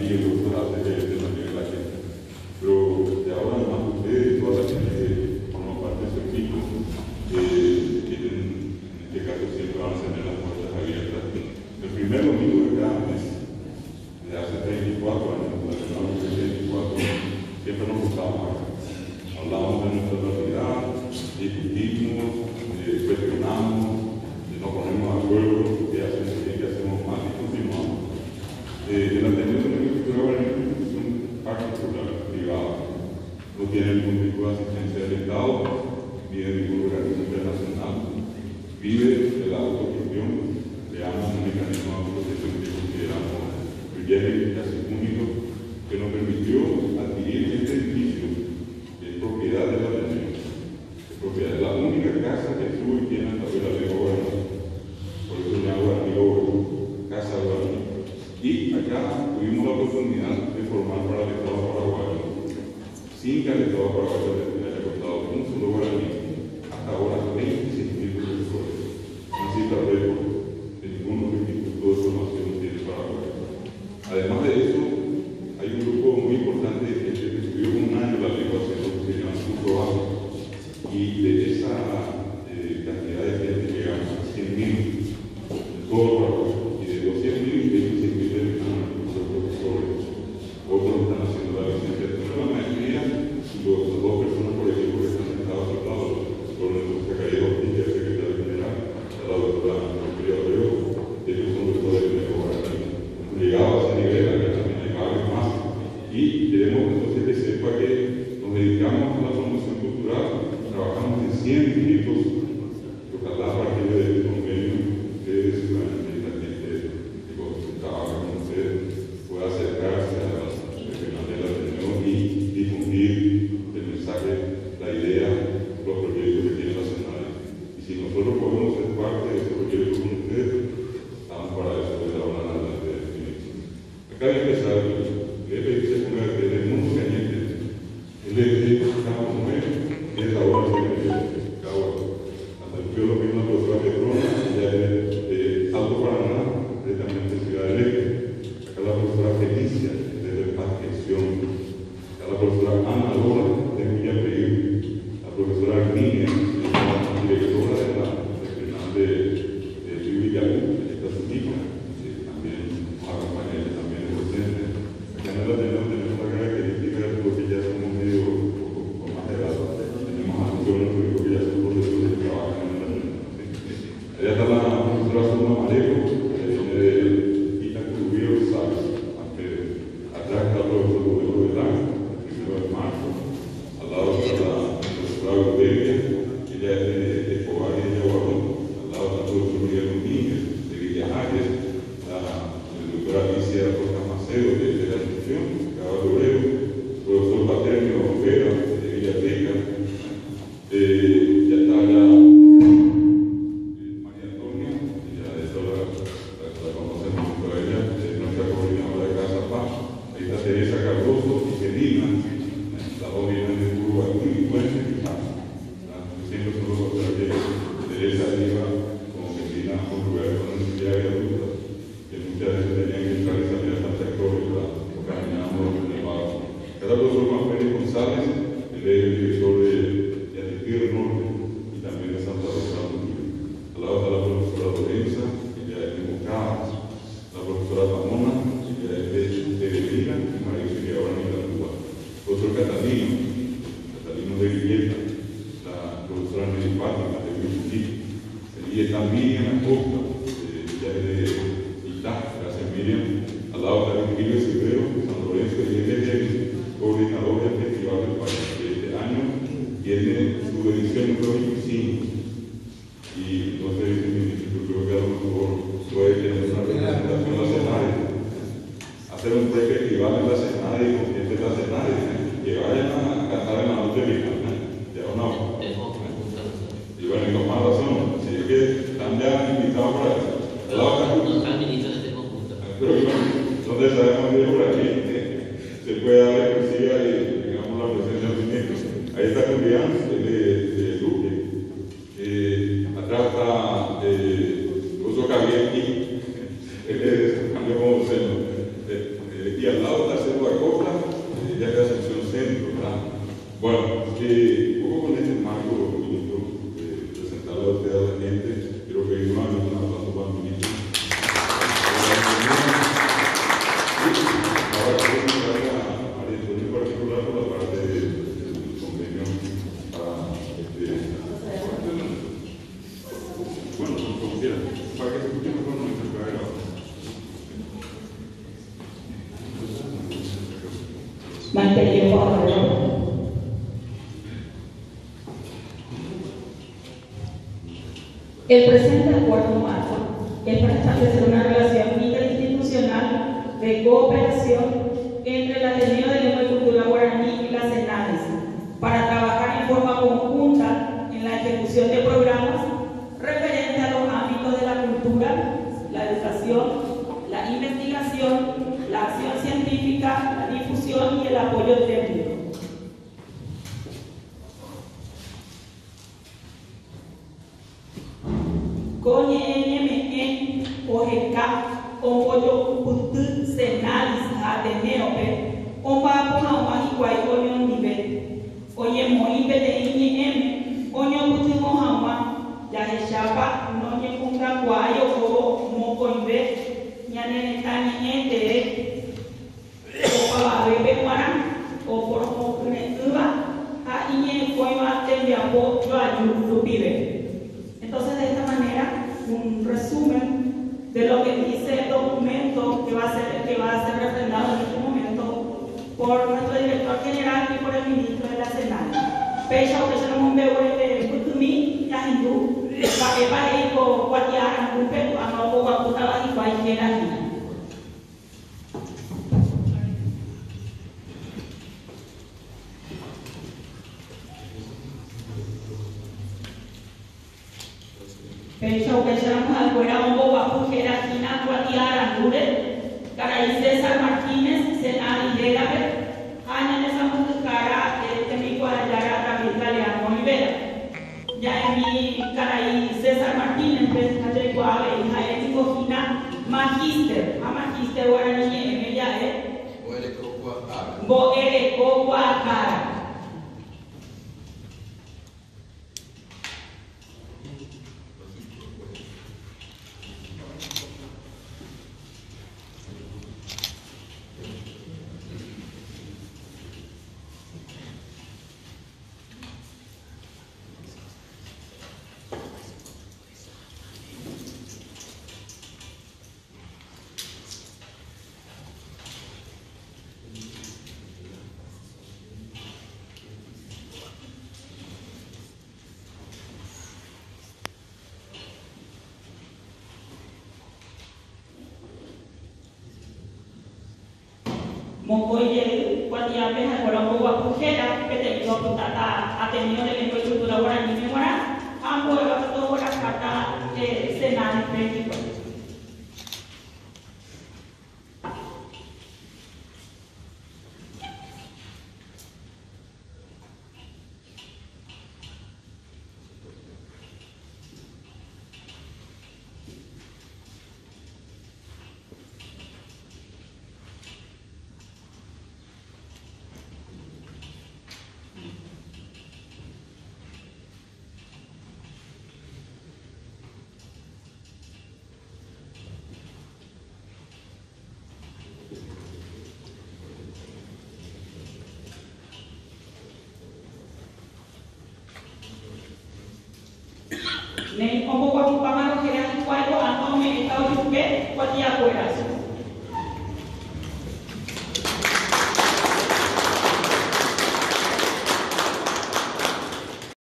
y el doctorado de la gente. Pero de ahora en más ustedes y toda la gente que forma parte de su equipo, tienen, en este caso, siempre van a tener las puertas abiertas. El primer domingo de cada mes, de hace 34 años, siempre nos gustamos acá. Hablamos de nuestra realidad, discutimos, cuestionamos, nos ponemos de acuerdo, qué hacemos bien, qué hacemos mal y continuamos. El Ateneo de Cultura es un particular, privado. No tiene ningún tipo de asistencia del Estado, ni de ningún organismo internacional. Vive de la autogestión, creamos un mecanismo de autoprotección que consideramos y casi único, que nos permitió adquirir este edificio, que es propiedad del Ateneo, es propiedad de la única casa que estuvo y tiene hasta hoy la ley gobernador. Por eso se llama Casa Gobernador. Y acá tuvimos la oportunidad de formar para el Estado paraguayo, sin que el Estado paraguayo le haya costado un solo guaraní, hasta ahora 26.000 profesores. Una cifra récord de ningún otro instituto de formación tiene Paraguay. Además de eso, hay un grupo muy importante de gente que estudió un año la lengua haciendo lo que se llama curso básico. Y de esa cantidad de gente llegamos a 100.000 en todo Paraguay. Y de los 100.000, 26.000 están los profesores. Otros están haciendo la licenciatura, la mayoría, las dos personas por ejemplo que están sentados a su lado, por nuestro secretario Ortiz, el secretario general, la doctora María Abreu, ellos son doctores de neurología. Llegado a ese nivel, acá también hay varios más. Y queremos entonces que sepa que nos dedicamos a la formación cultural, trabajamos en 100 proyectos, ojalá a partir de este convenio, ustedes, la gente que trabaja con ustedes, pueda acercarse a las regionales del Ateneo y difundir el mensaje, la idea, los proyectos que tiene la SENADE. Y si nosotros podemos ser parte de ese proyecto con ustedes, estamos para eso desde ahora en adelante. Acá hay que empezar, el se convierte en el mundo que hay en el Cabo Nuevo, que es la obra de Cabo. Hasta el pueblo mismo, la profesora Petrona, ya es Alto Paraná, directamente Ciudad del Este. Acá la profesora Felicia, desde Patrición. Acá la profesora Ana Lora, de Villapeir. La profesora Arminia, la directora de la regional de Villalú, de esta su hija, también nos acompaña ella también es docente. Acá en el Ateneo tenemos la característica de lo que ya somos medio con más edad. Tenemos a nosotros que ya son profesores que trabajan en el Ateneo. Allá está la profesora Zuma Marejo, que viene de Itacubío, ¿sabes? Atrás está el profesor Rodrigo Velán, el primero de marzo. Al lado está la profesora Gaudelia, que ella es de Escobar y de Yaguarón. Al lado está el profesor Miguel Domínguez, de Villajares. La doctora Alicia Rojas Macedo, de la Asunción, Caballo Obrero. El profesor Paternio Vera, de Villateca. Ya está allá María Antonia, y ya de eso la conocemos por ella, es nuestra coordinadora de Casa Paz. Ahí está Teresa Cardoso y Celina, las dos vienen de Uruguay y Puente. Siempre son los doctores que Teresa iba con Celina a un lugar con necesidad de adultas, que muchas veces tenían que entrar y salir a San Sectores, o caminando los elevados. Cada profesor Juan Pérez González, él es el director de Atipí del Norte y también de Santa Rosa. Al lado está la profesora Lorenza, que ya es de Mocadas, la profesora Ramona, que ya es de Tereira, y Mauricio, que ahora en la Cuba. El profesor Catalino de Villeta, la profesora Nelipática de Villeta, y está Miriam Acosta, ya es de Itá, gracias Miriam. Al lado está Virgilio Silvero, de San Lorenzo, y él es el coordinador del Festival del País, que este año tiene su edición número 25. Y no sé si creo que a lo mejor puede tener una representación en la SENADE. Hacer un festival en la SENADE y con gente de la SENADE, que vayan a cantar en la noche vieja, ya o no. Y bueno, y con más razón, así que están ya invitados para eso. Los administradores de conjunto. Pero El presente acuerdo marco es para establecer una relación interinstitucional de cooperación entre el Ateneo de Lengua y Cultura Guaraní y las CENADES para trabajar en forma conjunta en la ejecución de programas referentes a los ámbitos de la cultura, la educación, la investigación, la acción científica, la difusión y el apoyo técnico. Coñe Ojeka, Omoyo Putu Senalis Ateneope, Omba Pohawa Iguay Oño Nivel, Oye Moibe de Iñe Oño Putu Mohawa, Yaheshapa, Noñe Punga Guayo, Oro, Mocoibe, Ñane Tani Ente, Opa Bebe Guara, O Pormo Cunetuba, A Iñe Coima Tembiapo, Yoayu Lupibe. Entonces, de esta manera, un resumen de lo que dice el documento que va a ser refrendado en este momento por nuestro director general y por el ministro de la Senada. Pecha o pecha no me voy de Kutumi, ya hindú, para ir con Guatiara, un peco, a no poco a puta y cualquiera. Pecho que seramos al fuera un boba pujera quina Guatiara Andure, Caray César Martínez, Senada y Dégabe, Ana de San Cara, Temico Ayara, David Galeano Olivera. Ya en mi Caray César Martínez, Presidente Guave, hija de Cojina, Magister, a Magister Guaraní, en ella es Boere Coguacara. Mocoye, Guatiape, Jacorambo, Guapujera, Petelico, Putata, Ateneo de Lengua y Cultura Guaraní, Memora, ambos los dos Guaracata, Senado y México. Nen como guapamaro que era cuatro atome estado yuque cuatía fuera.